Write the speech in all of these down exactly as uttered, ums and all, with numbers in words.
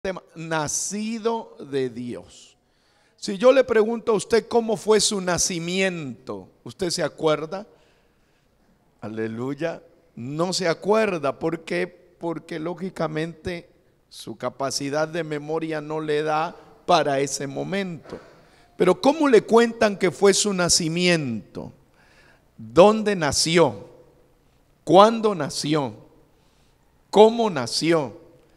tema, nacido de Dios. Si yo le pregunto a usted cómo fue su nacimiento, ¿usted se acuerda? Aleluya. No se acuerda. ¿Por qué? Porque lógicamente su capacidad de memoria no le da para ese momento. Pero ¿cómo le cuentan que fue su nacimiento? ¿Dónde nació? ¿Cuándo nació? ¿Cómo nació?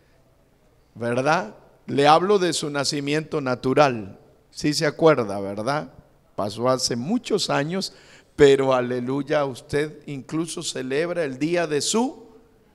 ¿Verdad? Le hablo de su nacimiento natural. Sí se acuerda, ¿verdad? Pasó hace muchos años, pero aleluya, usted incluso celebra el día de su,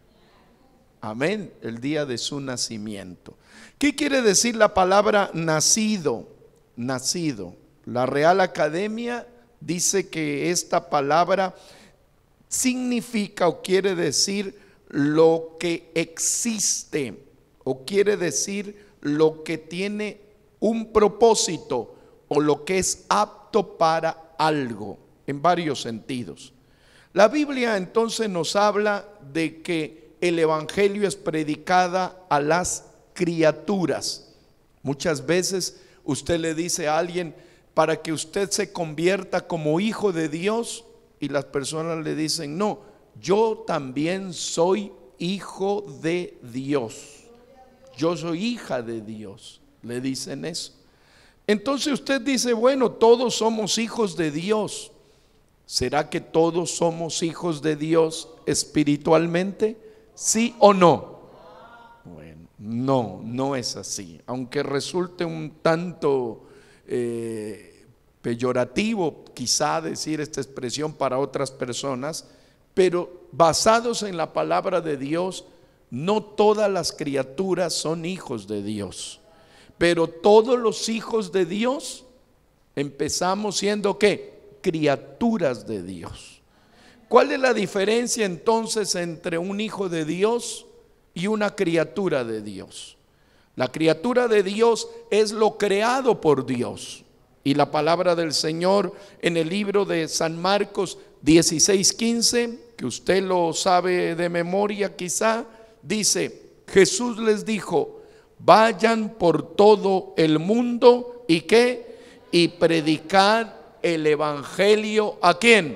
amén, el día de su nacimiento. ¿Qué quiere decir la palabra nacido? Nacido. La Real Academia dice que esta palabra significa o quiere decir lo que existe, o quiere decir lo que tiene un propósito o lo que es apto para algo, en varios sentidos. La Biblia entonces nos habla de que el evangelio es predicada a las criaturas. Muchas veces usted le dice a alguien, para que usted se convierta como hijo de Dios, y las personas le dicen, no, yo también soy hijo de Dios. Yo soy hija de Dios, le dicen eso. Entonces usted dice, bueno, todos somos hijos de Dios. ¿Será que todos somos hijos de Dios espiritualmente? ¿Sí o no? Bueno, no, no es así. Aunque resulte un tanto eh, peyorativo quizá decir esta expresión para otras personas, pero basados en la palabra de Dios, no todas las criaturas son hijos de Dios, pero todos los hijos de Dios empezamos siendo ¿qué? Criaturas de Dios. ¿Cuál es la diferencia entonces entre un hijo de Dios y una criatura de Dios? La criatura de Dios es lo creado por Dios, y la palabra del Señor en el libro de San Marcos dieciséis quince, que usted lo sabe de memoria quizá, dice, Jesús les dijo, vayan por todo el mundo y qué, y predicar el evangelio ¿a quién?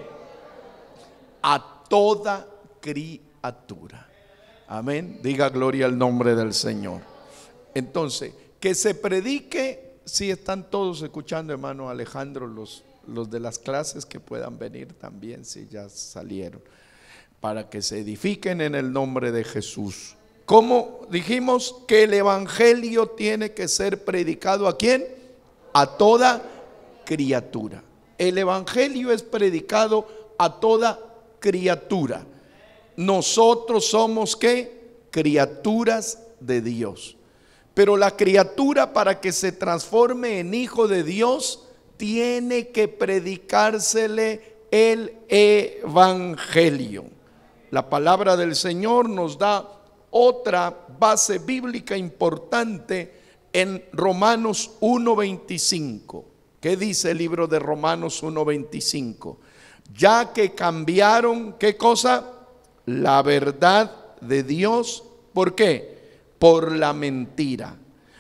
A toda criatura. Amén. Diga gloria al nombre del Señor. Entonces, que se predique, si están todos escuchando, hermano Alejandro, los, los de las clases que puedan venir también, si ya salieron, para que se edifiquen en el nombre de Jesús. ¿Cómo dijimos que el evangelio tiene que ser predicado a quién? A toda criatura. El evangelio es predicado a toda criatura. Nosotros somos ¿qué? Criaturas de Dios. Pero la criatura, para que se transforme en hijo de Dios, tiene que predicársele el evangelio. La palabra del Señor nos da otra base bíblica importante en Romanos uno veinticinco. ¿Qué dice el libro de Romanos uno veinticinco? Ya que cambiaron, ¿qué cosa? La verdad de Dios. ¿Por qué? Por la mentira.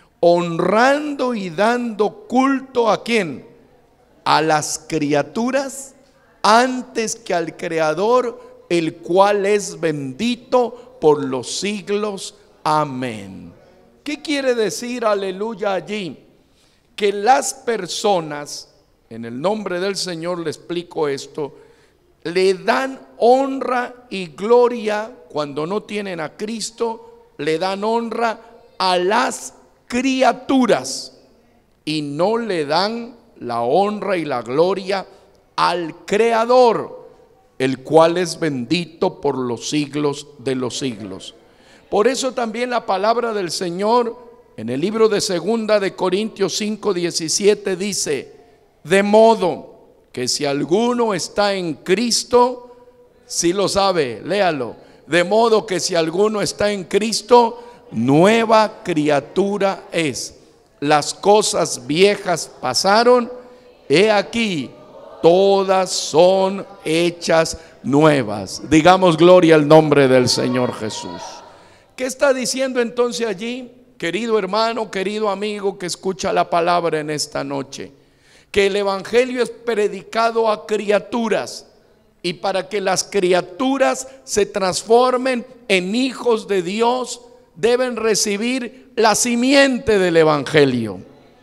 Honrando y dando culto ¿a quién? A las criaturas antes que al Creador, el cual es bendito por los siglos. Amén. ¿Qué quiere decir aleluya allí? Que las personas, en el nombre del Señor le explico esto, le dan honra y gloria cuando no tienen a Cristo, le dan honra a las criaturas y no le dan la honra y la gloria al Creador, el cual es bendito por los siglos de los siglos. Por eso también la palabra del Señor en el libro de Segunda de Corintios cinco diecisiete dice, de modo que si alguno está en Cristo, si lo sabe, léalo, de modo que si alguno está en Cristo, nueva criatura es. Las cosas viejas pasaron, he aquí, todas son hechas nuevas. Digamos gloria al nombre del Señor Jesús. ¿Qué está diciendo entonces allí? querido hermano, querido amigo que escucha la palabra en esta noche, que el evangelio es predicado a criaturas, y para que las criaturas se transformen en hijos de Dios, deben recibir la simiente del evangelio.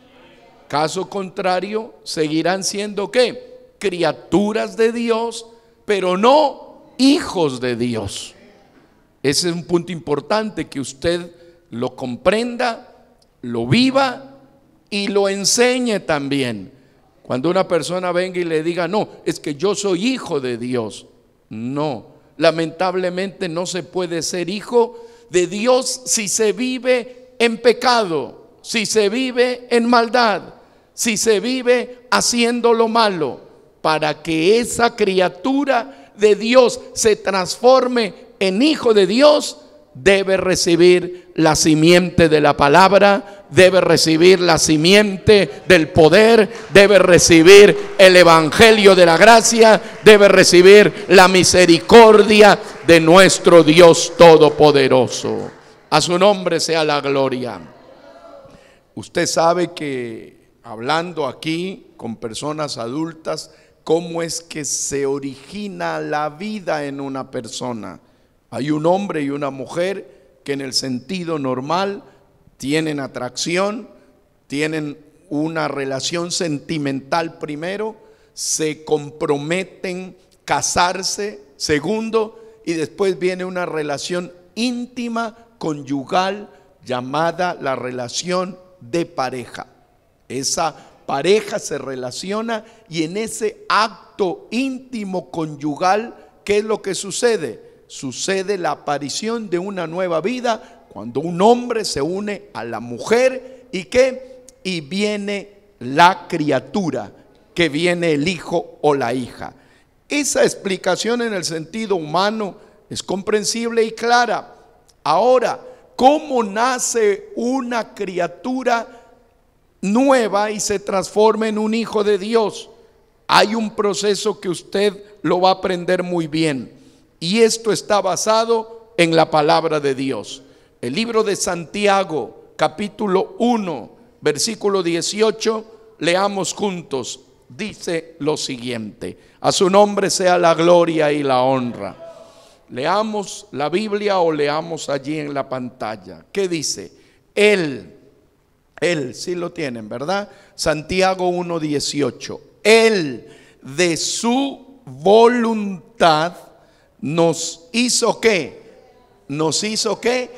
Caso contrario, seguirán siendo ¿qué? Criaturas de Dios, pero no hijos de Dios. Ese es un punto importante, que usted lo comprenda, lo viva y lo enseñe también. Cuando una persona venga y le diga, no, es que yo soy hijo de Dios. No, lamentablemente no se puede ser hijo de Dios si se vive en pecado, si se vive en maldad, si se vive haciendo lo malo. Para que esa criatura de Dios se transforme en hijo de Dios, debe recibir la simiente de la palabra, debe recibir la simiente del poder, debe recibir el evangelio de la gracia, debe recibir la misericordia de nuestro Dios todopoderoso. A su nombre sea la gloria. Usted sabe que, hablando aquí con personas adultas, cómo es que se origina la vida en una persona. Hay un hombre y una mujer que en el sentido normal tienen atracción, tienen una relación sentimental primero, se comprometen casarse segundo, y después viene una relación íntima, conyugal, llamada la relación de pareja. Esa pareja se relaciona, y en ese acto íntimo conyugal, ¿qué es lo que sucede? Sucede la aparición de una nueva vida cuando un hombre se une a la mujer, y que y viene la criatura, que viene el hijo o la hija. Esa explicación en el sentido humano es comprensible y clara. Ahora, ¿cómo nace una criatura nueva y se transforma en un hijo de Dios? Hay un proceso que usted lo va a aprender muy bien. Y esto está basado en la palabra de Dios. El libro de Santiago, capítulo uno, versículo dieciocho, leamos juntos. Dice lo siguiente: a su nombre sea la gloria y la honra. Leamos la Biblia o leamos allí en la pantalla. ¿Qué dice? Él, Él, sí lo tienen, ¿verdad? Santiago uno dieciocho. Él de su voluntad nos hizo ¿qué? Nos hizo ¿qué?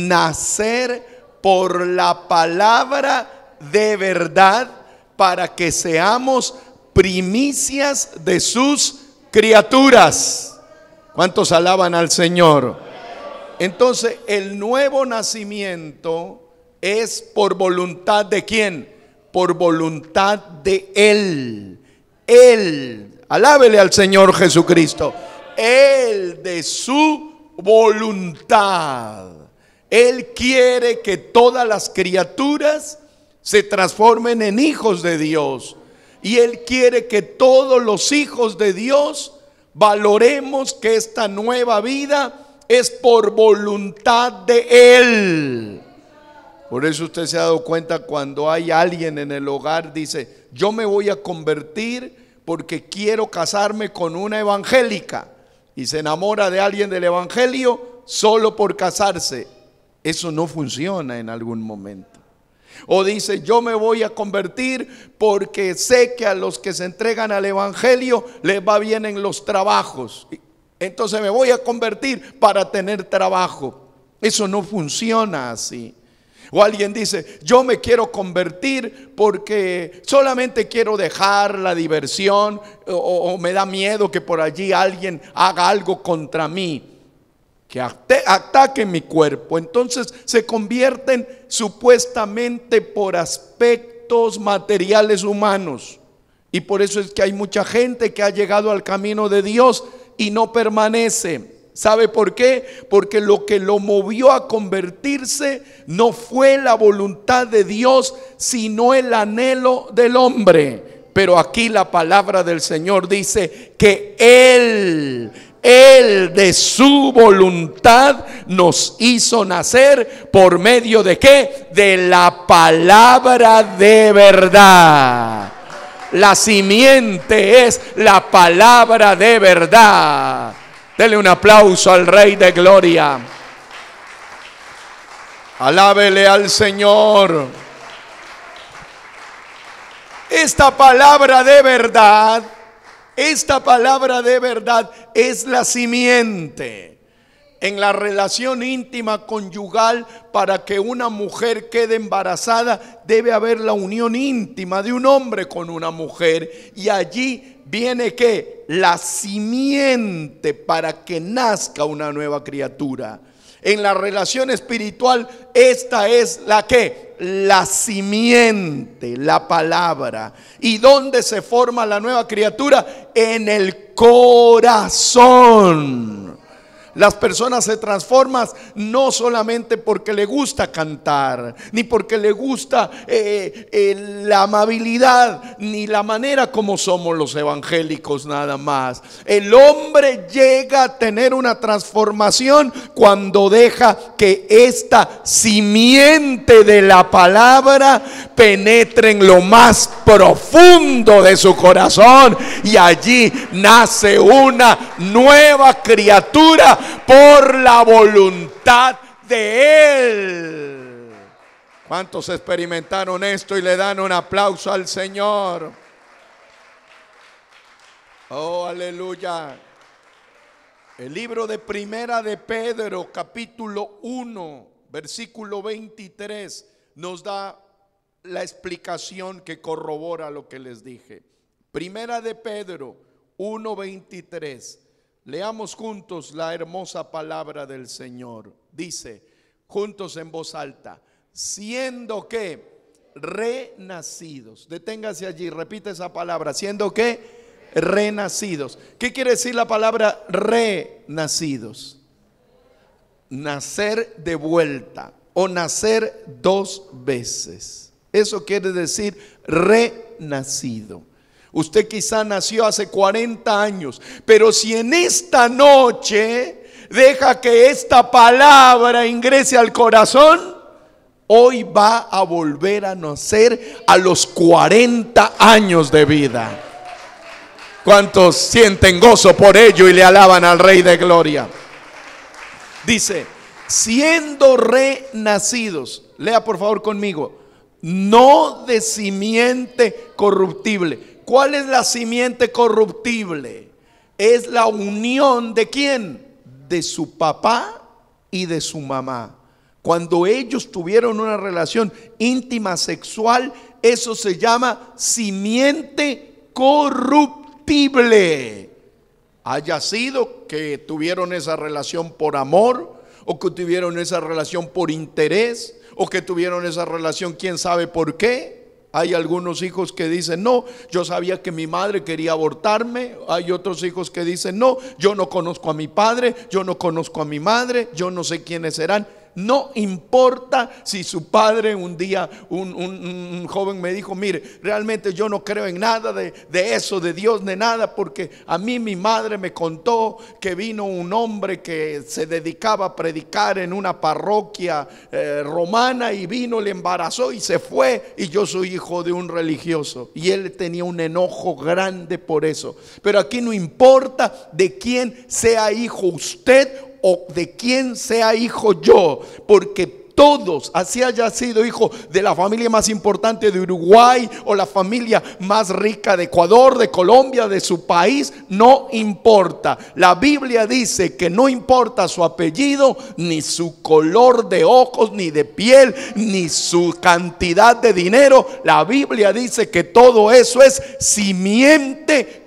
Nacer por la palabra de verdad, para que seamos primicias de sus criaturas. ¿Cuántos alaban al Señor? Entonces, el nuevo nacimiento es por voluntad de ¿quién? Por voluntad de Él. Él, alábele al Señor Jesucristo. Él de su voluntad. Él quiere que todas las criaturas se transformen en hijos de Dios. Y Él quiere que todos los hijos de Dios valoremos que esta nueva vida es por voluntad de Él. Por eso usted se ha dado cuenta, cuando hay alguien en el hogar, dice: yo me voy a convertir porque quiero casarme con una evangélica, y se enamora de alguien del evangelio solo por casarse. Eso no funciona en algún momento. O dice: yo me voy a convertir porque sé que a los que se entregan al evangelio les va bien en los trabajos, entonces me voy a convertir para tener trabajo. Eso no funciona así. O alguien dice: yo me quiero convertir porque solamente quiero dejar la diversión, o, o me da miedo que por allí alguien haga algo contra mí, que ataque mi cuerpo. Entonces se convierten supuestamente por aspectos materiales humanos. Y por eso es que hay mucha gente que ha llegado al camino de Dios y no permanece. ¿Sabe por qué? Porque lo que lo movió a convertirse no fue la voluntad de Dios, sino el anhelo del hombre. Pero aquí la palabra del Señor dice que Él, Él de su voluntad nos hizo nacer por medio de ¿qué? De la palabra de verdad. La simiente es la palabra de verdad. Dele un aplauso al Rey de Gloria. Alábele al Señor. Esta palabra de verdad, esta palabra de verdad es la simiente. En la relación íntima conyugal, para que una mujer quede embarazada, debe haber la unión íntima de un hombre con una mujer. Y allí viene ¿qué? La simiente para que nazca una nueva criatura. En la relación espiritual, esta es la que la simiente, la palabra. ¿Y dónde se forma la nueva criatura? En el corazón. Las personas se transforman no solamente porque le gusta cantar, ni porque le gusta eh, eh, la amabilidad, ni la manera como somos los evangélicos nada más. El hombre llega a tener una transformación cuando deja que esta simiente de la palabra penetre en lo más profundo de su corazón, y allí nace una nueva criatura por la voluntad de Él. ¿Cuántos experimentaron esto y le dan un aplauso al Señor? Oh, aleluya. El libro de Primera de Pedro, capítulo uno, versículo veintitrés, nos da la explicación que corrobora lo que les dije. Primera de Pedro uno veintitrés. Leamos juntos la hermosa palabra del Señor. Dice, juntos en voz alta, siendo que renacidos. Deténgase allí, repite esa palabra. Siendo que renacidos. ¿Qué quiere decir la palabra renacidos? Nacer de vuelta o nacer dos veces. Eso quiere decir renacido. Usted quizá nació hace cuarenta años, pero si en esta noche deja que esta palabra ingrese al corazón, hoy va a volver a nacer a los cuarenta años de vida. ¿Cuántos sienten gozo por ello y le alaban al Rey de Gloria? Dice, siendo renacidos, lea por favor conmigo, no de simiente corruptible. ¿Cuál es la simiente corruptible? Es la unión de ¿quién? De su papá y de su mamá. Cuando ellos tuvieron una relación íntima sexual, eso se llama simiente corruptible. Haya sido que tuvieron esa relación por amor, o que tuvieron esa relación por interés, o que tuvieron esa relación quién sabe por qué. Hay algunos hijos que dicen, no, yo sabía que mi madre quería abortarme. Hay otros hijos que dicen, no, yo no conozco a mi padre, yo no conozco a mi madre, yo no sé quiénes serán. No importa si su padre, un día un, un, un joven me dijo, mire, realmente yo no creo en nada de, de eso, de Dios, de nada, porque a mí mi madre me contó que vino un hombre que se dedicaba a predicar en una parroquia eh, romana, y vino, le embarazó y se fue, y yo soy hijo de un religioso, y él tenía un enojo grande por eso. Pero aquí no importa de quién sea hijo usted o de quién sea hijo yo, porque todos, así haya sido hijo de la familia más importante de Uruguay o la familia más rica de Ecuador, de Colombia, de su país, no importa. La Biblia dice que no importa su apellido, ni su color de ojos, ni de piel, ni su cantidad de dinero. La Biblia dice que todo eso es simiente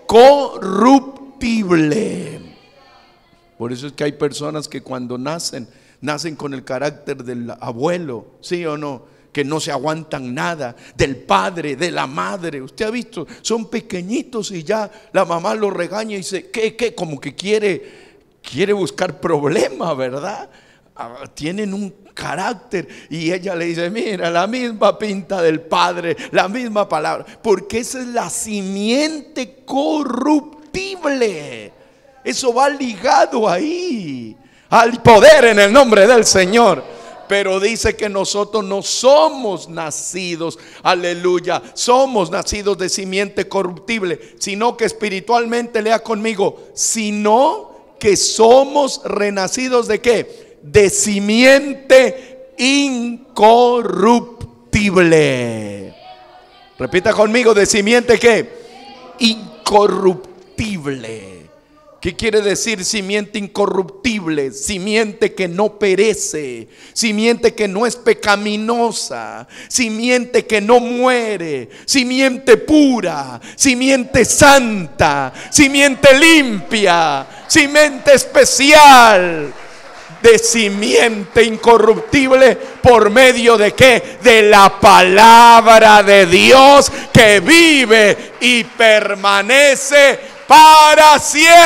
corruptible. Por eso es que hay personas que cuando nacen, nacen con el carácter del abuelo, ¿sí o no? Que no se aguantan nada, del padre, de la madre. Usted ha visto, son pequeñitos y ya la mamá los regaña y dice, ¿qué, qué? Como que quiere, quiere buscar problemas, ¿verdad? Ah, tienen un carácter, y ella le dice, mira, la misma pinta del padre, la misma palabra, porque esa es la simiente corruptible. Eso va ligado ahí al poder en el nombre del Señor. Pero dice que nosotros no somos nacidos, aleluya, somos nacidos de simiente corruptible, sino que espiritualmente, lea conmigo, sino que somos renacidos de ¿qué? De simiente incorruptible. Repita conmigo, de simiente ¿qué? Incorruptible. ¿Qué quiere decir simiente incorruptible? Simiente que no perece, simiente que no es pecaminosa, simiente que no muere, simiente pura, simiente santa, simiente limpia, simiente especial. De simiente incorruptible, ¿por medio de qué? De la palabra de Dios que vive y permanece para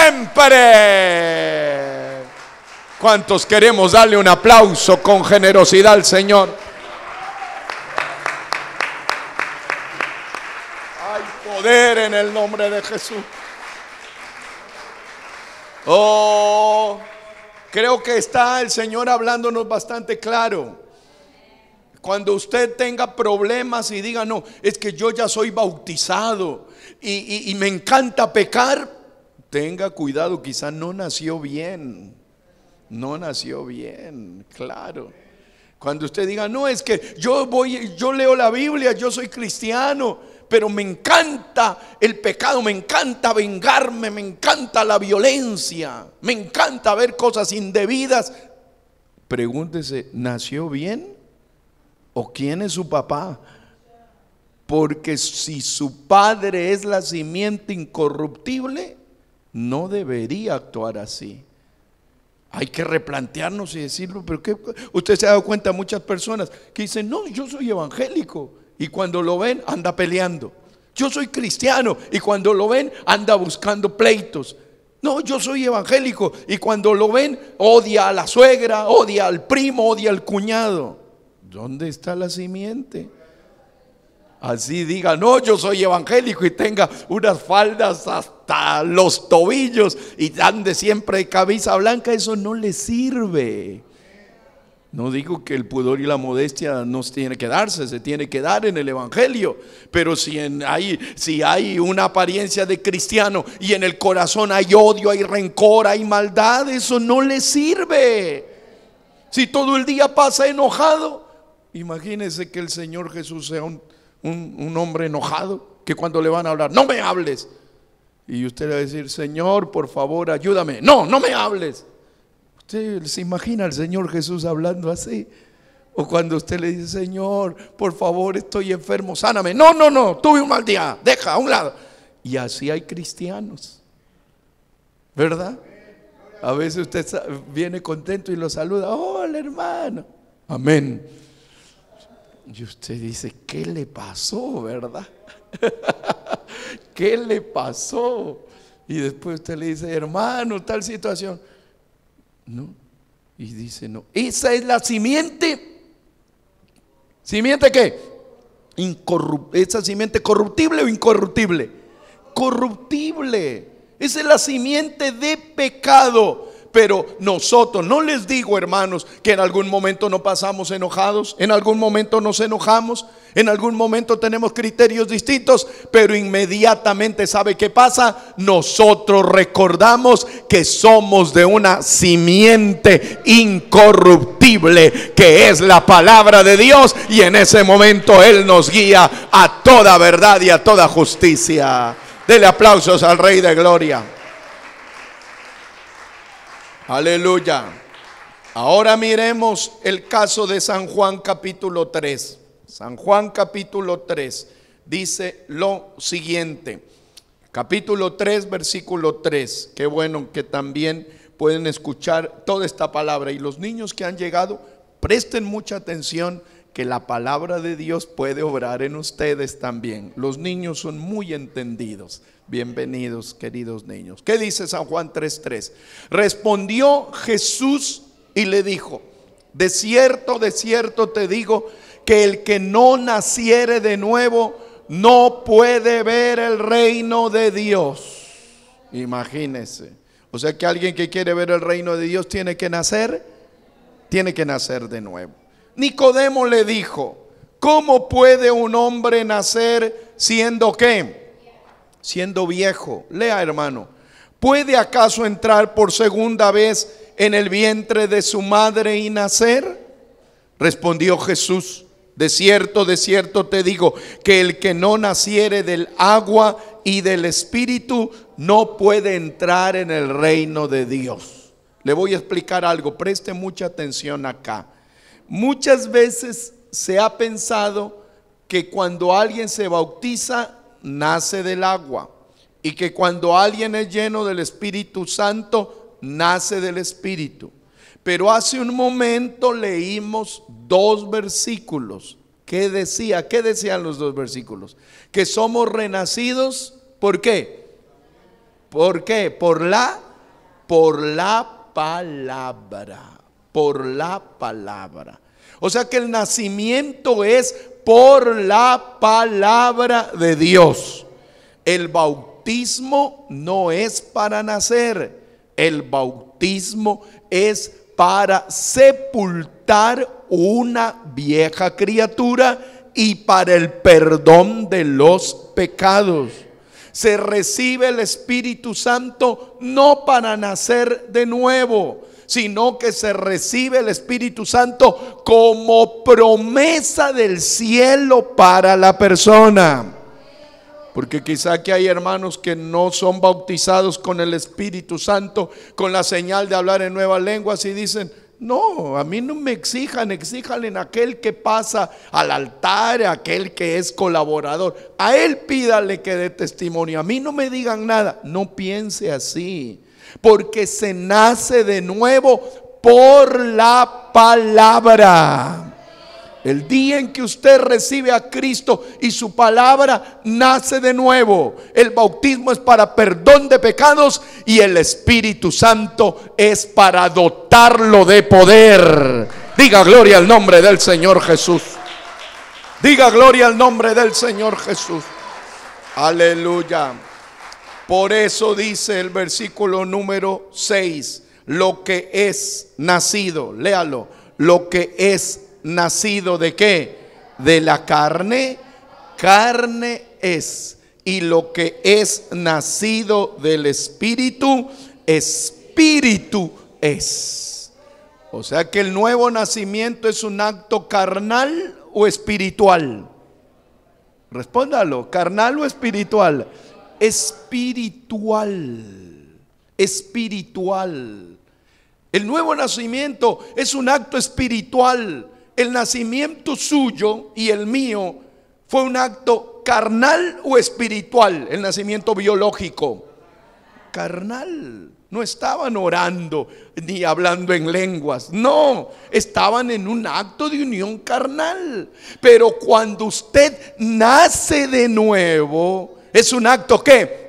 siempre. ¿Cuántos queremos darle un aplauso con generosidad al Señor? Hay poder en el nombre de Jesús. Oh, creo que está el Señor hablándonos bastante claro. Cuando usted tenga problemas y diga, no, es que yo ya soy bautizado y, y, y me encanta pecar, tenga cuidado, quizá no nació bien. No nació bien, claro. Cuando usted diga, no, es que yo voy, yo leo la Biblia, yo soy cristiano, pero me encanta el pecado, me encanta vengarme, me encanta la violencia, me encanta ver cosas indebidas. Pregúntese, ¿nació bien? ¿O quién es su papá? Porque si su padre es la simiente incorruptible, no debería actuar así. Hay que replantearnos y decirlo. Pero ¿qué? Usted se ha dado cuenta, muchas personas que dicen, no, yo soy evangélico, y cuando lo ven anda peleando. Yo soy cristiano, y cuando lo ven anda buscando pleitos. No, yo soy evangélico, y cuando lo ven odia a la suegra, odia al primo, odia al cuñado. ¿Dónde está la simiente? Así diga, no, yo soy evangélico, y tenga unas faldas hasta los tobillos y ande siempre de camisa blanca, eso no le sirve. No digo que el pudor y la modestia no se tiene que darse, se tiene que dar en el evangelio. Pero si, en, hay, si hay una apariencia de cristiano y en el corazón hay odio, hay rencor, hay maldad, eso no le sirve. Si todo el día pasa enojado, imagínese que el Señor Jesús sea un, un, un hombre enojado, que cuando le van a hablar, no me hables, y usted le va a decir, Señor, por favor, ayúdame. No, no me hables. ¿Usted se imagina al Señor Jesús hablando así? O cuando usted le dice, Señor, por favor, estoy enfermo, sáname. No, no, no, tuve un mal día, deja a un lado. Y así hay cristianos, ¿verdad? A veces usted viene contento y lo saluda, hola hermano, amén. Y usted dice, ¿qué le pasó, verdad? ¿Qué le pasó? Y después usted le dice, hermano, tal situación. No, y dice, no, esa es la simiente. ¿Simiente qué? Incorrup- ¿Esa simiente corruptible o incorruptible? Corruptible. Esa es la simiente de pecado. Pero nosotros, no les digo, hermanos, que en algún momento no pasamos enojados, en algún momento nos enojamos, en algún momento tenemos criterios distintos, pero inmediatamente, ¿sabe qué pasa? Nosotros recordamos que somos de una simiente incorruptible, que es la palabra de Dios, y en ese momento Él nos guía a toda verdad y a toda justicia. Dele aplausos al Rey de Gloria. Aleluya. Ahora miremos el caso de San Juan capítulo tres. San Juan capítulo tres dice lo siguiente. Capítulo tres, versículo tres. Qué bueno que también pueden escuchar toda esta palabra. Y los niños que han llegado, presten mucha atención, que la palabra de Dios puede obrar en ustedes también. Los niños son muy entendidos. Bienvenidos, queridos niños. ¿Qué dice San Juan tres tres? Respondió Jesús y le dijo, de cierto, de cierto te digo, que el que no naciere de nuevo no puede ver el reino de Dios. Imagínense. O sea que alguien que quiere ver el reino de Dios tiene que nacer, tiene que nacer de nuevo. Nicodemo le dijo: ¿cómo puede un hombre nacer siendo qué? Siendo viejo. Lea, hermano. ¿Puede acaso entrar por segunda vez en el vientre de su madre y nacer? Respondió Jesús: de cierto, de cierto te digo, que el que no naciere del agua y del Espíritu no puede entrar en el reino de Dios. Le voy a explicar algo, preste mucha atención acá. Muchas veces se ha pensado que cuando alguien se bautiza, nace del agua, y que cuando alguien es lleno del Espíritu Santo, nace del Espíritu. Pero hace un momento leímos dos versículos. ¿Qué decía? ¿Qué decían los dos versículos? Que somos renacidos, ¿por qué? ¿Por qué? Por la, por la palabra, por la palabra. O sea que el nacimiento es por la palabra de Dios. El bautismo no es para nacer, el bautismo es para sepultar una vieja criatura y para el perdón de los pecados. Se recibe el Espíritu Santo no para nacer de nuevo, sino que se recibe el Espíritu Santo como promesa del cielo para la persona. Porque quizá que hay hermanos que no son bautizados con el Espíritu Santo, con la señal de hablar en nuevas lenguas, y dicen: no, a mí no me exijan, exijan en aquel que pasa al altar, aquel que es colaborador. A él pídale que dé testimonio, a mí no me digan nada. No piense así, porque se nace de nuevo por la palabra. El día en que usted recibe a Cristo y su palabra, nace de nuevo. El bautismo es para perdón de pecados y el Espíritu Santo es para dotarlo de poder. Diga gloria al nombre del Señor Jesús. Diga gloria al nombre del Señor Jesús. Aleluya. Por eso dice el versículo número seis: lo que es nacido, léalo, lo que es nacido de qué? De la carne, carne es. Y lo que es nacido del Espíritu, Espíritu es. O sea que el nuevo nacimiento es un acto carnal o espiritual. Respóndalo, ¿carnal o espiritual? Espiritual. Espiritual. El nuevo nacimiento es un acto espiritual. El nacimiento suyo y el mío fue un acto carnal o espiritual. El nacimiento biológico, carnal. No estaban orando ni hablando en lenguas, no, estaban en un acto de unión carnal. Pero cuando usted nace de nuevo, es un acto ¿qué?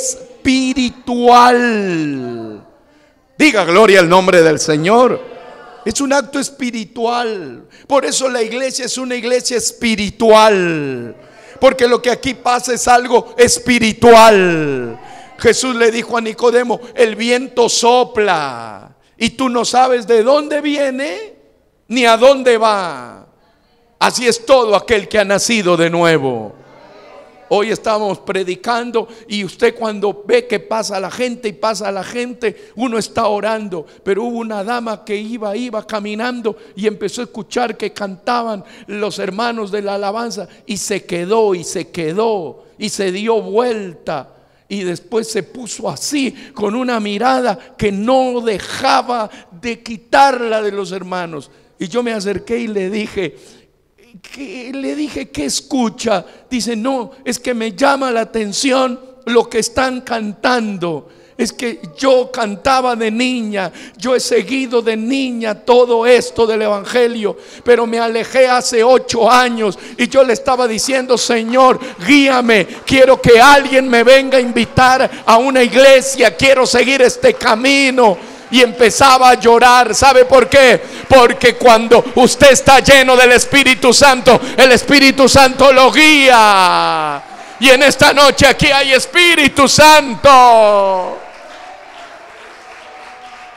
Espiritual. Diga gloria al nombre del Señor. Es un acto espiritual. Por eso la iglesia es una iglesia espiritual, porque lo que aquí pasa es algo espiritual. Jesús le dijo a Nicodemo: el viento sopla y tú no sabes de dónde viene ni a dónde va. Así es todo aquel que ha nacido de nuevo. Hoy estábamos predicando y usted cuando ve que pasa la gente y pasa la gente, uno está orando. Pero hubo una dama que iba, iba caminando y empezó a escuchar que cantaban los hermanos de la alabanza y se quedó y se quedó y se dio vuelta. Y después se puso así con una mirada que no dejaba de quitarla de los hermanos. Y yo me acerqué y le dije, ¿qué? Le dije, ¿qué escucha? Dice, no, es que me llama la atención lo que están cantando. Es que yo cantaba de niña, yo he seguido de niña todo esto del evangelio, pero me alejé hace ocho años y yo le estaba diciendo, Señor, guíame, quiero que alguien me venga a invitar a una iglesia, quiero seguir este camino. Y empezaba a llorar. ¿Sabe por qué? Porque cuando usted está lleno del Espíritu Santo, el Espíritu Santo lo guía. Y en esta noche aquí hay Espíritu Santo.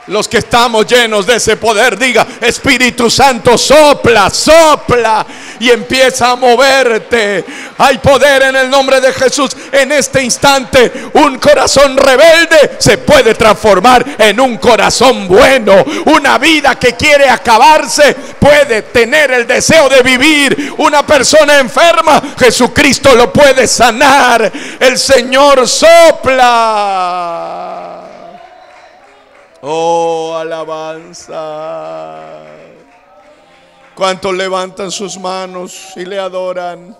Los que estamos llenos de ese poder, diga: Espíritu Santo, sopla, sopla y empieza a moverte. Hay poder en el nombre de Jesús. En este instante, un corazón rebelde se puede transformar en un corazón bueno. Una vida que quiere acabarse puede tener el deseo de vivir. Una persona enferma, Jesucristo lo puede sanar. El Señor sopla. Oh, alabanza. ¿Cuántos levantan sus manos y le adoran?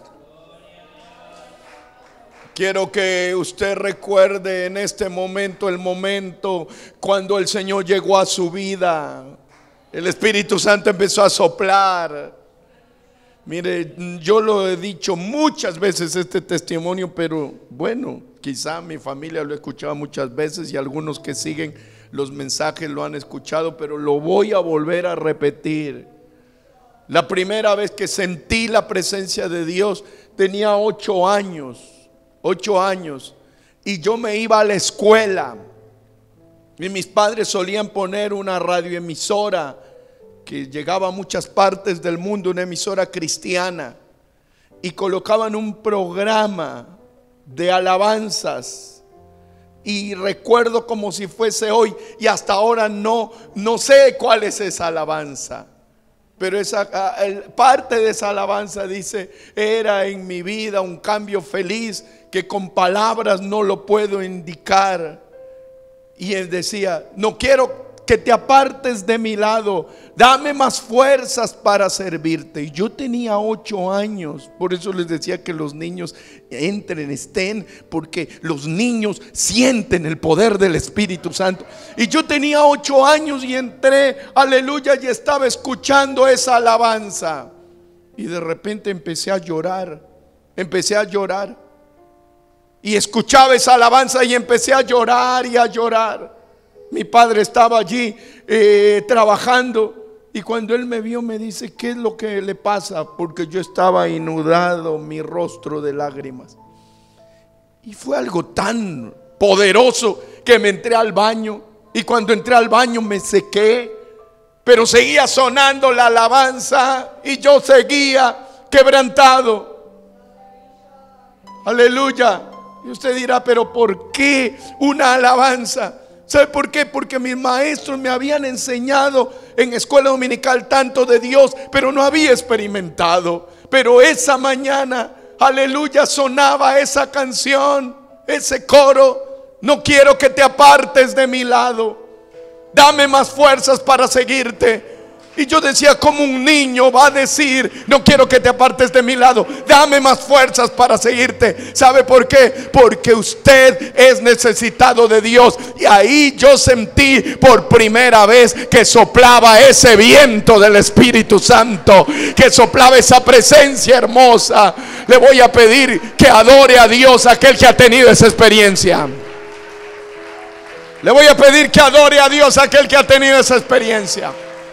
Quiero que usted recuerde en este momento el momento cuando el Señor llegó a su vida. El Espíritu Santo empezó a soplar. Mire, yo lo he dicho muchas veces este testimonio, pero bueno, quizá mi familia lo ha escuchado muchas veces y algunos que siguen los mensajes lo han escuchado, pero lo voy a volver a repetir. La primera vez que sentí la presencia de Dios tenía ocho años, ocho años, y yo me iba a la escuela y mis padres solían poner una radioemisora que llegaba a muchas partes del mundo, una emisora cristiana, y colocaban un programa de alabanzas. Y recuerdo como si fuese hoy, y hasta ahora no, no sé cuál es esa alabanza, pero esa parte de esa alabanza dice: era en mi vida un cambio feliz que con palabras no lo puedo indicar. Y él decía: no quiero que te apartes de mi lado, dame más fuerzas para servirte. Y yo tenía ocho años, por eso les decía que los niños entren, estén, porque los niños sienten el poder del Espíritu Santo. Y yo tenía ocho años y entré, aleluya, y estaba escuchando esa alabanza. Y de repente empecé a llorar, empecé a llorar. Y escuchaba esa alabanza y empecé a llorar y a llorar. Mi padre estaba allí eh, trabajando, y cuando él me vio me dice: ¿qué es lo que le pasa? Porque yo estaba inundado, mi rostro de lágrimas. Y fue algo tan poderoso que me entré al baño, y cuando entré al baño me sequé, pero seguía sonando la alabanza y yo seguía quebrantado. Aleluya. Y usted dirá: pero ¿por qué una alabanza? ¿Sabe por qué? Porque mis maestros me habían enseñado en escuela dominical tanto de Dios, pero no había experimentado. Pero esa mañana, aleluya, sonaba esa canción, ese coro: no quiero que te apartes de mi lado, dame más fuerzas para seguirte. Y yo decía: como un niño va a decir: no quiero que te apartes de mi lado, dame más fuerzas para seguirte. ¿Sabe por qué? Porque usted es necesitado de Dios. Y ahí yo sentí por primera vez que soplaba ese viento del Espíritu Santo, que soplaba esa presencia hermosa. Le voy a pedir que adore a Dios aquel que ha tenido esa experiencia. Le voy a pedir que adore a Dios aquel que ha tenido esa experiencia.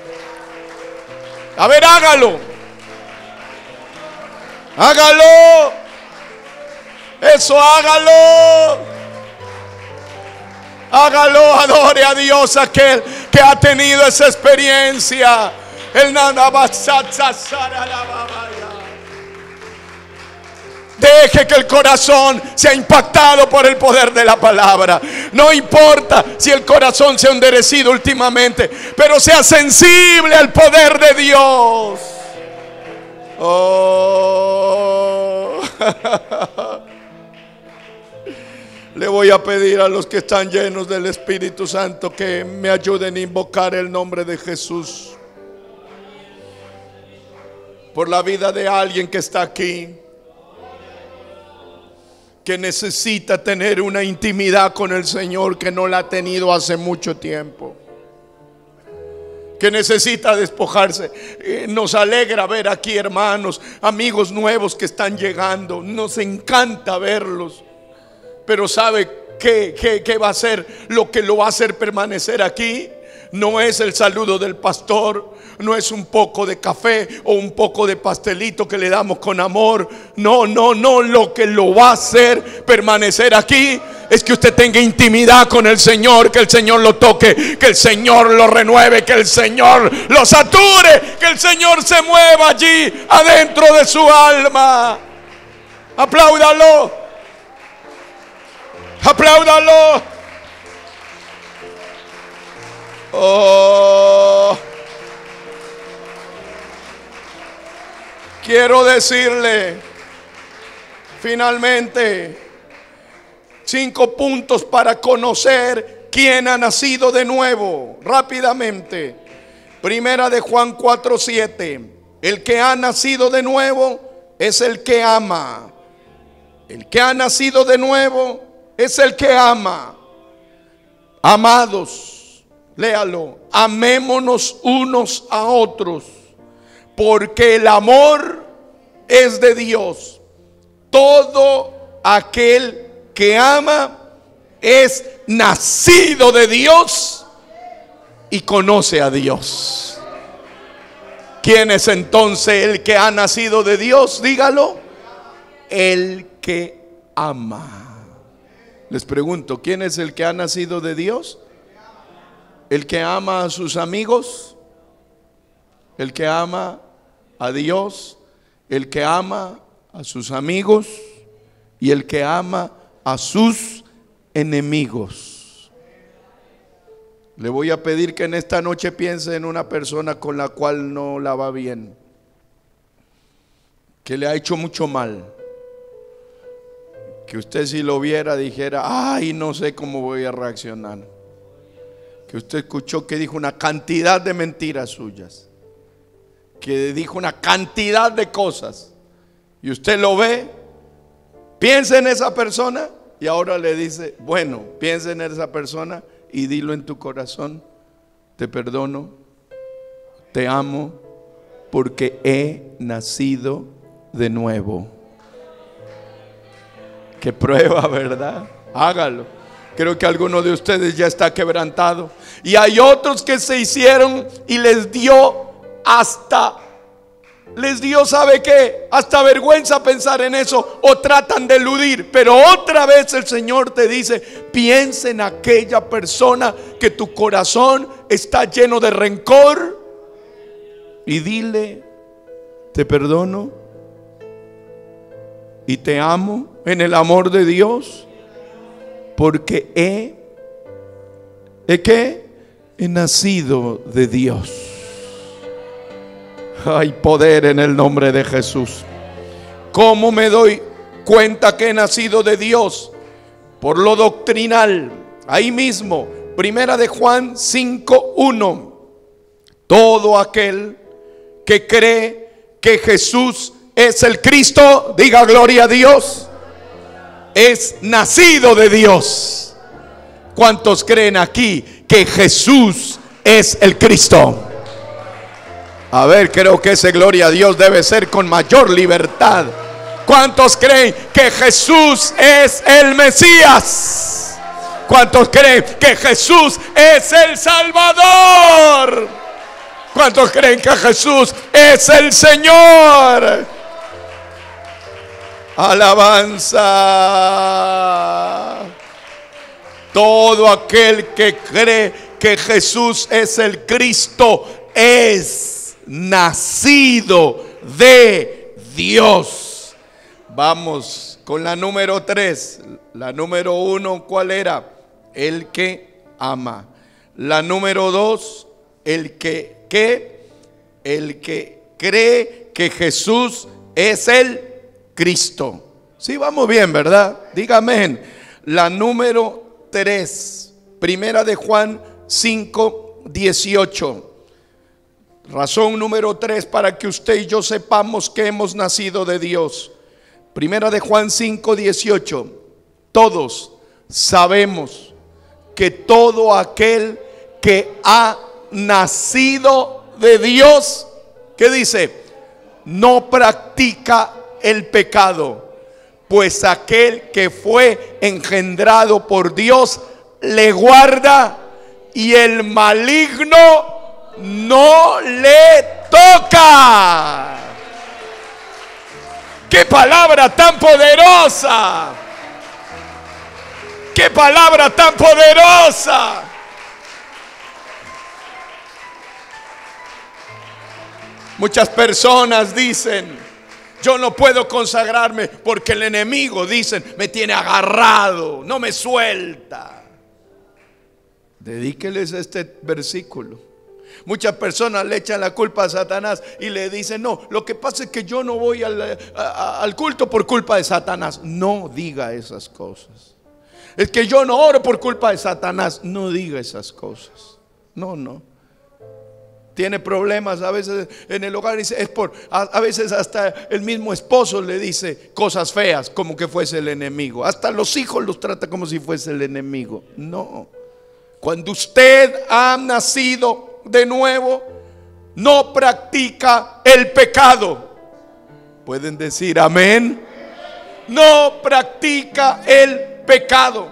A ver, hágalo. Hágalo. Eso, hágalo. Hágalo, adore a Dios aquel que ha tenido esa experiencia. El Deje que el corazón sea impactado por el poder de la palabra. No importa si el corazón se ha endurecido últimamente, pero sea sensible al poder de Dios. Oh. Le voy a pedir a los que están llenos del Espíritu Santo que me ayuden a invocar el nombre de Jesús por la vida de alguien que está aquí, que necesita tener una intimidad con el Señor que no la ha tenido hace mucho tiempo, que necesita despojarse. Eh, nos alegra ver aquí hermanos, amigos nuevos que están llegando. Nos encanta verlos. Pero ¿sabe qué, qué, qué va a ser lo que lo va a hacer permanecer aquí? No es el saludo del pastor, no es un poco de café o un poco de pastelito que le damos con amor. No, no, no. Lo que lo va a hacer permanecer aquí es que usted tenga intimidad con el Señor, que el Señor lo toque, que el Señor lo renueve, que el Señor lo sature, que el Señor se mueva allí adentro de su alma. Apláudalo, apláudalo. Oh, quiero decirle finalmente cinco puntos para conocer quién ha nacido de nuevo. Rápidamente. Primera de Juan cuatro siete. El que ha nacido de nuevo es el que ama. El que ha nacido de nuevo es el que ama. Amados, léalo, amémonos unos a otros, porque el amor es de Dios. Todo aquel que ama es nacido de Dios y conoce a Dios. ¿Quién es entonces el que ha nacido de Dios? Dígalo. El que ama. Les pregunto, ¿quién es el que ha nacido de Dios? El que ama a sus amigos, el que ama a Dios, el que ama a sus amigos y el que ama a sus enemigos. Le voy a pedir que en esta noche piense en una persona con la cual no la va bien, que le ha hecho mucho mal, que usted si lo viera dijera, ay, no sé cómo voy a reaccionar. Que usted escuchó que dijo una cantidad de mentiras suyas, que dijo una cantidad de cosas, y usted lo ve, piensa en esa persona y ahora le dice, bueno, piensa en esa persona y dilo en tu corazón: te perdono, te amo, porque he nacido de nuevo. Qué prueba, ¿verdad? Hágalo. Creo que alguno de ustedes ya está quebrantado. Y hay otros que se hicieron y les dio hasta, les dio, ¿sabe qué? Hasta vergüenza pensar en eso, o tratan de eludir. Pero otra vez el Señor te dice: piensa en aquella persona que tu corazón está lleno de rencor y dile: te perdono y te amo en el amor de Dios, porque he, ¿he qué? He nacido de Dios. Hay poder en el nombre de Jesús. ¿Cómo me doy cuenta que he nacido de Dios? Por lo doctrinal. Ahí mismo, Primera de Juan cinco uno. Todo aquel que cree que Jesús es el Cristo, diga gloria a Dios, es nacido de Dios. ¿Cuántos creen aquí que Jesús es el Cristo? A ver, creo que ese gloria a Dios debe ser con mayor libertad. ¿Cuántos creen que Jesús es el Mesías? ¿Cuántos creen que Jesús es el Salvador? ¿Cuántos creen que Jesús es el Señor? Alabanza. Todo aquel que cree que Jesús es el Cristo es nacido de Dios. Vamos con la número tres. La número uno, ¿cuál era? El que ama. La número dos, el que ¿qué? El que cree que Jesús es el Cristo. Sí, vamos bien, ¿verdad? Dígame. La número tres, Primera de Juan cinco dieciocho. Razón número tres para que usted y yo sepamos que hemos nacido de Dios. Primera de Juan cinco dieciocho. Todos sabemos que todo aquel que ha nacido de Dios, ¿qué dice? No practica el pecado, pues aquel que fue engendrado por Dios le guarda y el maligno no le toca. ¡Qué palabra tan poderosa! ¡Qué palabra tan poderosa! Muchas personas dicen: yo no puedo consagrarme porque el enemigo, dicen, me tiene agarrado, no me suelta. Dedíqueles este versículo. Muchas personas le echan la culpa a Satanás y le dicen: no, lo que pasa es que yo no voy al, a, a, al culto por culpa de Satanás. No diga esas cosas. Es que yo no oro por culpa de Satanás. No diga esas cosas. No, no. Tiene problemas a veces en el hogar, dice, es por, a, a veces hasta el mismo esposo le dice cosas feas como que fuese el enemigo. Hasta los hijos los trata como si fuese el enemigo. No. Cuando usted ha nacido de nuevo, no practica el pecado. ¿Pueden decir amén? No practica el pecado,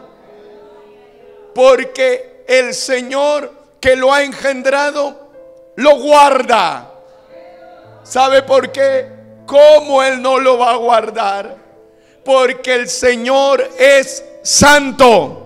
porque el Señor que lo ha engendrado lo guarda. ¿Sabe por qué? ¿Cómo Él no lo va a guardar? Porque el Señor es santo.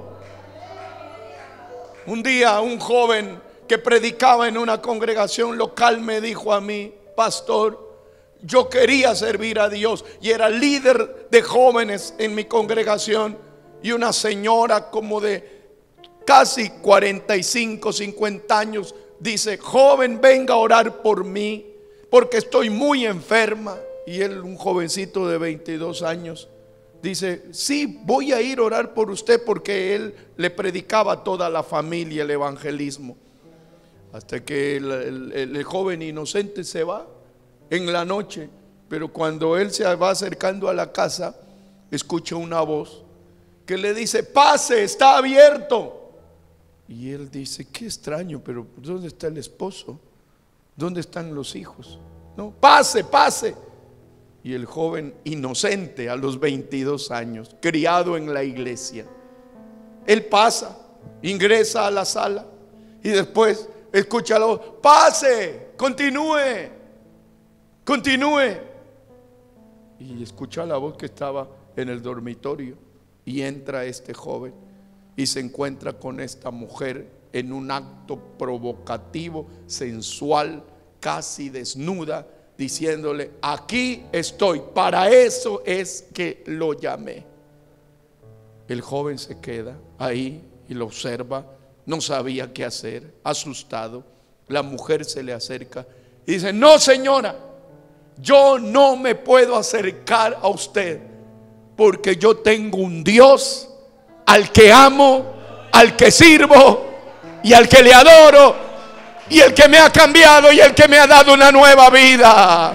Un día un joven que predicaba en una congregación local me dijo a mí: pastor, yo quería servir a Dios, y era líder de jóvenes en mi congregación, y una señora como de casi cuarenta y cinco, cincuenta años dice: joven, venga a orar por mí porque estoy muy enferma. Y él, un jovencito de veintidós años, dice: sí, voy a ir a orar por usted, porque él le predicaba a toda la familia el evangelismo. Hasta que el, el, el joven inocente se va en la noche, pero cuando él se va acercando a la casa, escucha una voz que le dice: pase, está abierto. Y él dice: qué extraño, pero ¿dónde está el esposo? ¿Dónde están los hijos? No, pase, pase. Y el joven inocente, a los veintidós años, criado en la iglesia, él pasa, ingresa a la sala y después escucha la voz: pase, continúe, continúe. Y escucha la voz que estaba en el dormitorio, y entra este joven y se encuentra con esta mujer en un acto provocativo, sensual, casi desnuda, diciéndole: aquí estoy, para eso es que lo llamé. El joven se queda ahí y lo observa, no sabía qué hacer, asustado. La mujer se le acerca y dice: no, señora, yo no me puedo acercar a usted, porque yo tengo un Dios al que amo, al que sirvo y al que le adoro, y el que me ha cambiado y el que me ha dado una nueva vida.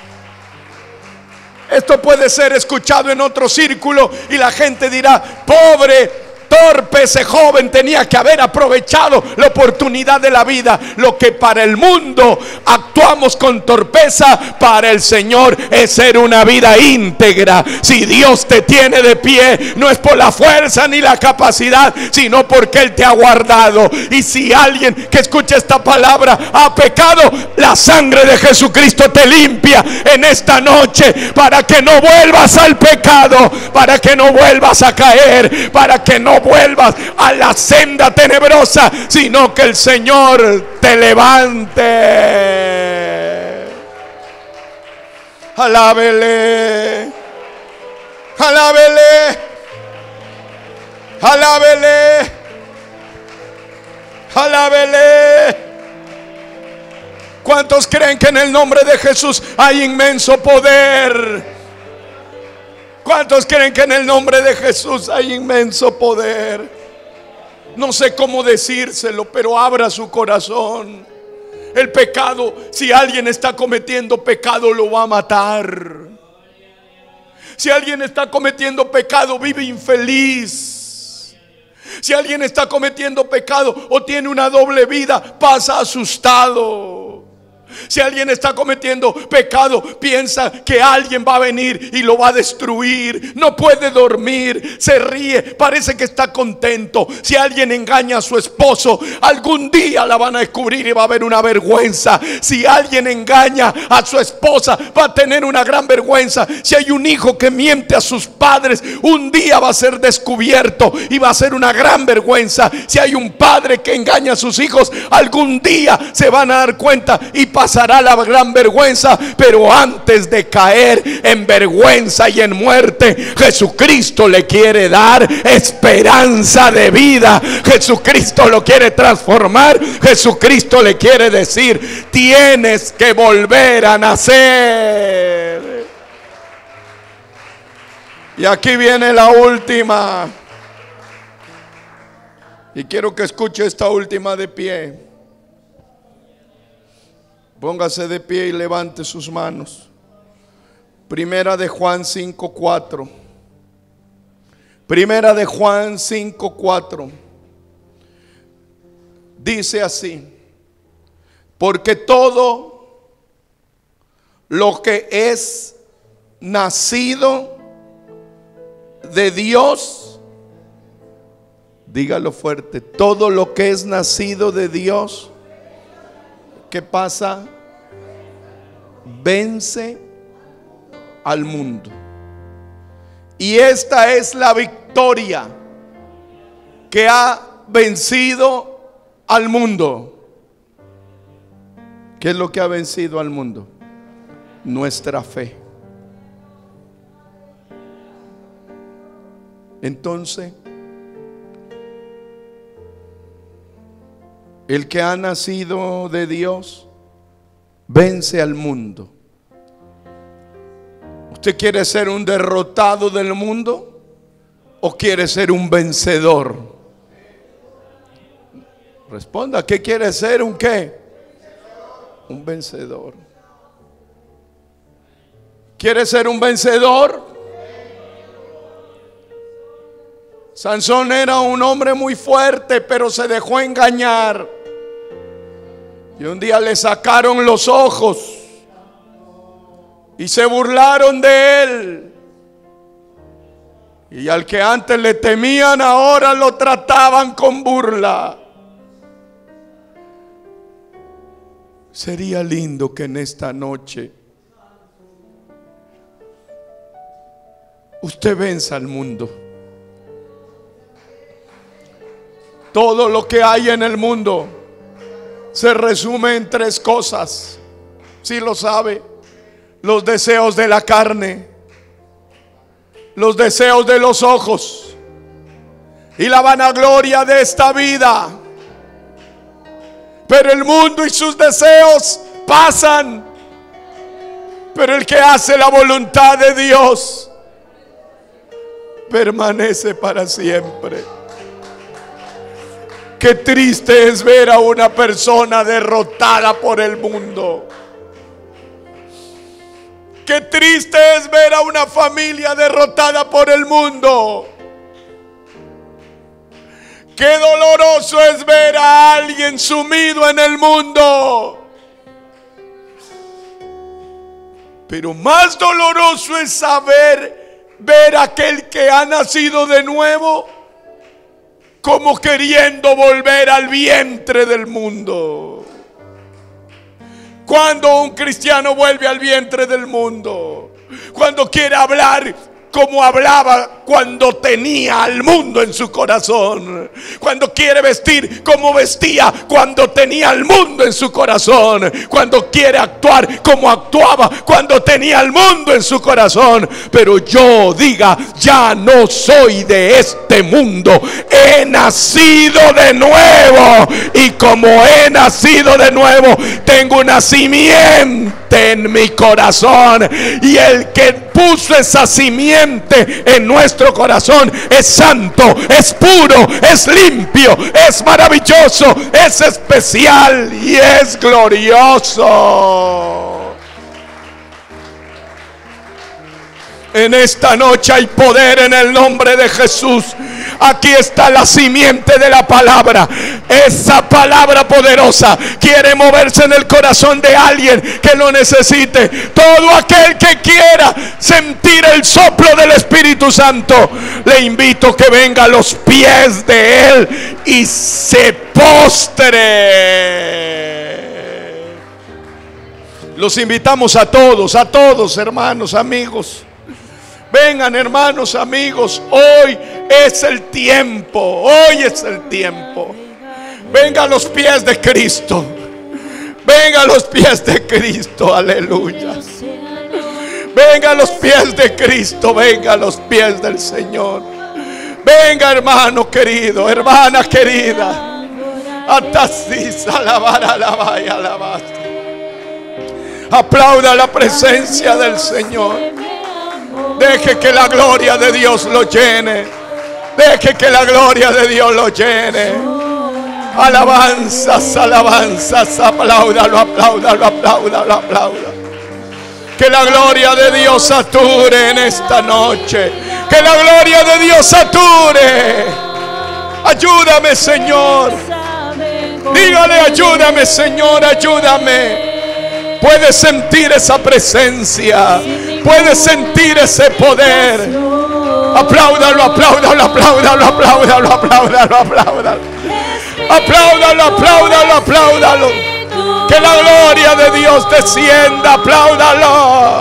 Esto puede ser escuchado en otro círculo y la gente dirá: pobre, torpe ese joven, tenía que haber aprovechado la oportunidad de la vida. Lo que para el mundo actuamos con torpeza, para el Señor es ser una vida íntegra. Si Dios te tiene de pie, no es por la fuerza ni la capacidad, sino porque Él te ha guardado. Y si alguien que escucha esta palabra ha pecado, la sangre de Jesucristo te limpia en esta noche, para que no vuelvas al pecado, para que no vuelvas a caer, para que no vuelvas a la senda tenebrosa, sino que el Señor te levante. Alábele, alábele, alábele, alábele. ¿Cuántos creen que en el nombre de Jesús hay inmenso poder? ¿Cuántos creen que en el nombre de Jesús hay inmenso poder? No sé cómo decírselo, pero abra su corazón. El pecado, si alguien está cometiendo pecado, lo va a matar. Si alguien está cometiendo pecado, vive infeliz. Si alguien está cometiendo pecado o tiene una doble vida, pasa asustado. Si alguien está cometiendo pecado, piensa que alguien va a venir y lo va a destruir. No puede dormir, se ríe, parece que está contento. Si alguien engaña a su esposo, algún día la van a descubrir y va a haber una vergüenza. Si alguien engaña a su esposa, va a tener una gran vergüenza. Si hay un hijo que miente a sus padres, un día va a ser descubierto y va a ser una gran vergüenza. Si hay un padre que engaña a sus hijos, algún día se van a dar cuenta y pasará la gran vergüenza. Pero antes de caer en vergüenza y en muerte, Jesucristo le quiere dar esperanza de vida. Jesucristo lo quiere transformar. Jesucristo le quiere decir: tienes que volver a nacer. Y aquí viene la última. Y quiero que escuche esta última de pie. Póngase de pie y levante sus manos. Primera de Juan cinco cuatro. Primera de Juan cinco cuatro. Dice así: porque todo lo que es nacido de Dios, dígalo fuerte, todo lo que es nacido de Dios, ¿qué pasa? Vence al mundo. Y esta es la victoria que ha vencido al mundo. ¿Qué es lo que ha vencido al mundo? Nuestra fe. Entonces, el que ha nacido de Dios vence al mundo. ¿Usted quiere ser un derrotado del mundo o quiere ser un vencedor? Responda, ¿qué quiere ser? ¿Un qué? Un vencedor. ¿Quiere ser un vencedor? Sansón era un hombre muy fuerte, pero se dejó engañar. Y un día le sacaron los ojos y se burlaron de él. Y al que antes le temían, ahora lo trataban con burla. Sería lindo que en esta noche usted venza al mundo. Todo lo que hay en el mundo se resume en tres cosas. Si lo sabe: los deseos de la carne, los deseos de los ojos y la vanagloria de esta vida. Pero el mundo y sus deseos pasan, pero el que hace la voluntad de Dios permanece para siempre. Qué triste es ver a una persona derrotada por el mundo. Qué triste es ver a una familia derrotada por el mundo. Qué doloroso es ver a alguien sumido en el mundo. Pero más doloroso es saber ver a aquel que ha nacido de nuevo como queriendo volver al vientre del mundo. Cuando un cristiano vuelve al vientre del mundo, cuando quiere hablar como hablaba cuando tenía al mundo en su corazón, cuando quiere vestir como vestía cuando tenía al mundo en su corazón, cuando quiere actuar como actuaba cuando tenía al mundo en su corazón. Pero yo diga, ya no soy de este mundo, he nacido de nuevo, y como he nacido de nuevo, tengo una simiente en mi corazón, y el que puso esa simiente en nuestro corazón es santo, es puro, es limpio, es maravilloso, es especial y es glorioso. En esta noche hay poder en el nombre de Jesús. Aquí está la simiente de la palabra. Esa palabra poderosa quiere moverse en el corazón de alguien que lo necesite. Todo aquel que quiera sentir el soplo del Espíritu Santo, le invito que venga a los pies de Él y se postre. Los invitamos a todos, a todos, hermanos, amigos. Vengan, hermanos, amigos, hoy es el tiempo, hoy es el tiempo. Venga a los pies de Cristo. Venga a los pies de Cristo, aleluya. Venga a los pies de Cristo, venga a los pies del Señor. Venga, hermano querido, hermana querida. Atasís, alabar, alabar y alabar. Aplauda la presencia del Señor. Deje que la gloria de Dios lo llene. Deje que la gloria de Dios lo llene. Alabanzas, alabanzas, apláudalo, apláudalo, apláudalo, apláudalo. Que la gloria de Dios sature en esta noche. Que la gloria de Dios sature. Ayúdame, Señor. Dígale, ayúdame, Señor, ayúdame. Puedes sentir esa presencia. Puedes sentir ese poder. Apláudalo, apláudalo, apláudalo, apláudalo, apláudalo, apláudalo. Apláudalo, apláudalo, apláudalo. Que la gloria de Dios descienda. Apláudalo.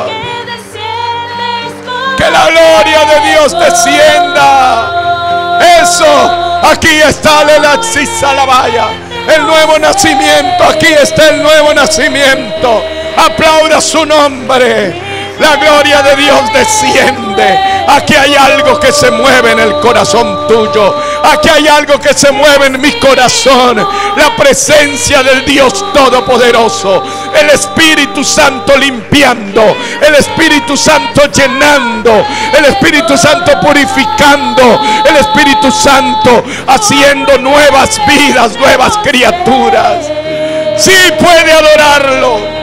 Que la gloria de Dios descienda. Eso. Aquí está la valla. El nuevo nacimiento. Aquí está el nuevo nacimiento. Aplauda su nombre. La gloria de Dios desciende. Aquí hay algo que se mueve en el corazón tuyo. Aquí hay algo que se mueve en mi corazón. La presencia del Dios Todopoderoso. El Espíritu Santo limpiando. El Espíritu Santo llenando. El Espíritu Santo purificando. El Espíritu Santo haciendo nuevas vidas, nuevas criaturas. Sí, puede adorarlo.